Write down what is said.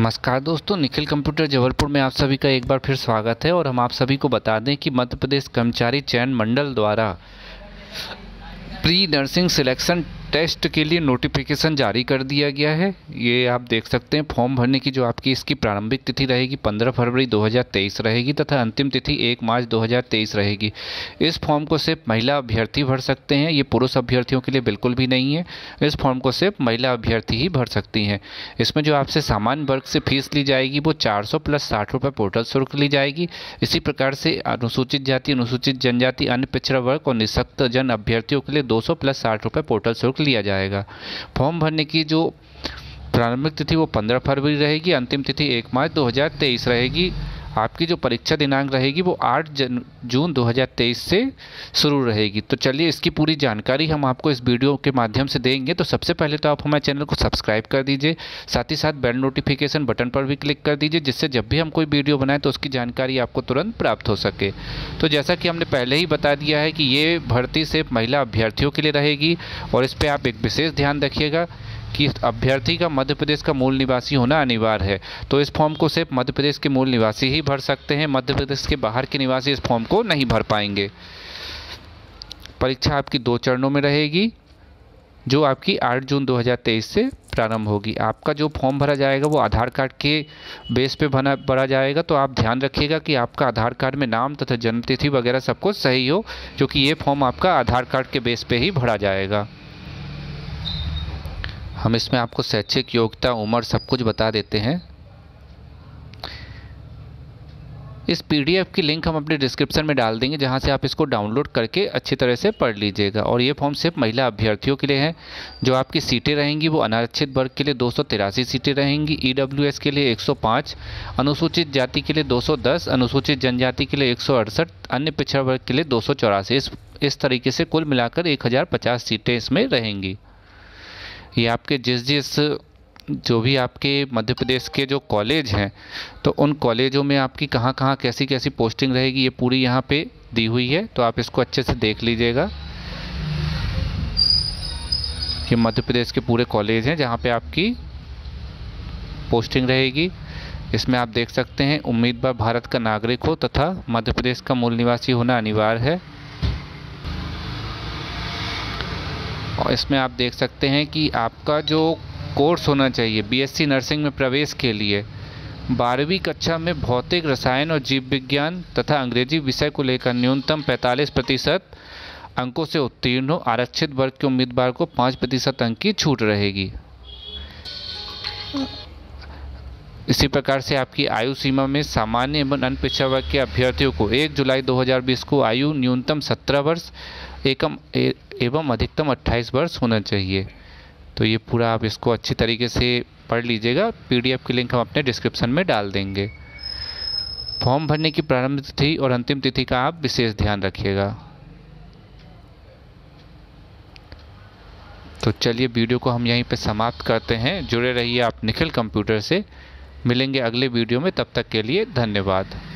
नमस्कार दोस्तों, निखिल कंप्यूटर जबलपुर में आप सभी का एक बार फिर स्वागत है। और हम आप सभी को बता दें कि मध्य प्रदेश कर्मचारी चयन मंडल द्वारा प्री नर्सिंग सिलेक्शन टेस्ट के लिए नोटिफिकेशन जारी कर दिया गया है। ये आप देख सकते हैं। फॉर्म भरने की जो आपकी इसकी प्रारंभिक तिथि रहेगी 15 फरवरी 2023 रहेगी तथा अंतिम तिथि 1 मार्च 2023 रहेगी। इस फॉर्म को सिर्फ महिला अभ्यर्थी भर सकते हैं, ये पुरुष अभ्यर्थियों के लिए बिल्कुल भी नहीं है। इस फॉर्म को सिर्फ महिला अभ्यर्थी ही भर सकती हैं। इसमें जो आपसे सामान्य वर्ग से फीस ली जाएगी वो 400 प्लस 60 रुपये पोर्टल शुल्क ली जाएगी। इसी प्रकार से अनुसूचित जाति, अनुसूचित जनजाति, अन्य पिछड़ा वर्ग और निःशक्त जन अभ्यर्थियों के लिए 200 प्लस 60 रुपये पोर्टल शुल्क लिया जाएगा। फॉर्म भरने की जो प्रारंभिक तिथि वो 15 फरवरी रहेगी, अंतिम तिथि 1 मार्च 2023 रहेगी। आपकी जो परीक्षा दिनांक रहेगी वो 8 जून 2023 से शुरू रहेगी। तो चलिए इसकी पूरी जानकारी हम आपको इस वीडियो के माध्यम से देंगे। तो सबसे पहले तो आप हमारे चैनल को सब्सक्राइब कर दीजिए, साथ ही साथ बेल नोटिफिकेशन बटन पर भी क्लिक कर दीजिए, जिससे जब भी हम कोई वीडियो बनाएं तो उसकी जानकारी आपको तुरंत प्राप्त हो सके। तो जैसा कि हमने पहले ही बता दिया है कि ये भर्ती सिर्फ महिला अभ्यर्थियों के लिए रहेगी और इस पर आप एक विशेष ध्यान रखिएगा कि अभ्यर्थी का मध्य प्रदेश का मूल निवासी होना अनिवार्य है। तो इस फॉर्म को सिर्फ मध्य प्रदेश के मूल निवासी ही भर सकते हैं। मध्य प्रदेश के बाहर के निवासी इस फॉर्म को नहीं भर पाएंगे। परीक्षा आपकी 2 चरणों में रहेगी, जो आपकी 8 जून 2023 से प्रारंभ होगी। आपका जो फॉर्म भरा जाएगा वो आधार कार्ड के बेस पे भरा जाएगा। तो आप ध्यान रखिएगा कि आपका आधार कार्ड में नाम तथा जन्मतिथि वगैरह सब कुछ सही हो, क्योंकि ये फॉर्म आपका आधार कार्ड के बेस पे ही भरा जाएगा। हम इसमें आपको शैक्षिक योग्यता, उम्र सब कुछ बता देते हैं। इस पीडीएफ की लिंक हम अपने डिस्क्रिप्शन में डाल देंगे, जहां से आप इसको डाउनलोड करके अच्छी तरह से पढ़ लीजिएगा। और ये फॉर्म सिर्फ महिला अभ्यर्थियों के लिए है। जो आपकी सीटें रहेंगी वो अनारक्षित वर्ग के लिए 283 सीटें रहेंगी, ईडब्ल्यूएस के लिए 105, अनुसूचित जाति के लिए 210, अनुसूचित जनजाति के लिए 168, अन्य पिछड़ा वर्ग के लिए 284। इस तरीके से कुल मिलाकर 1050 सीटें इसमें रहेंगी। ये आपके जिस जो भी आपके मध्य प्रदेश के जो कॉलेज हैं, तो उन कॉलेजों में आपकी कहाँ कहाँ कैसी कैसी पोस्टिंग रहेगी ये पूरी यहाँ पे दी हुई है। तो आप इसको अच्छे से देख लीजिएगा। ये मध्य प्रदेश के पूरे कॉलेज हैं जहाँ पे आपकी पोस्टिंग रहेगी। इसमें आप देख सकते हैं उम्मीदवार भारत का नागरिक हो तथा मध्य प्रदेश का मूल निवासी होना अनिवार्य है। और इसमें आप देख सकते हैं कि आपका जो कोर्स होना चाहिए बीएससी नर्सिंग में प्रवेश के लिए 12वीं कक्षा में भौतिक, रसायन और जीव विज्ञान तथा अंग्रेजी विषय को लेकर न्यूनतम 45% अंकों से उत्तीर्ण हो। आरक्षित वर्ग के उम्मीदवार को 5% अंक की छूट रहेगी। इसी प्रकार से आपकी आयु सीमा में सामान्य एवं अन्य पिछड़ा वर्ग के अभ्यर्थियों को 1 जुलाई 2020 को आयु न्यूनतम 17 वर्ष एवं अधिकतम 28 वर्ष होना चाहिए। तो ये पूरा आप इसको अच्छी तरीके से पढ़ लीजिएगा। पीडीएफ की लिंक हम अपने डिस्क्रिप्शन में डाल देंगे। फॉर्म भरने की प्रारंभिक तिथि और अंतिम तिथि का आप विशेष ध्यान रखिएगा। तो चलिए वीडियो को हम यहीं पे समाप्त करते हैं। जुड़े रहिए आप निखिल कंप्यूटर से। मिलेंगे अगले वीडियो में, तब तक के लिए धन्यवाद।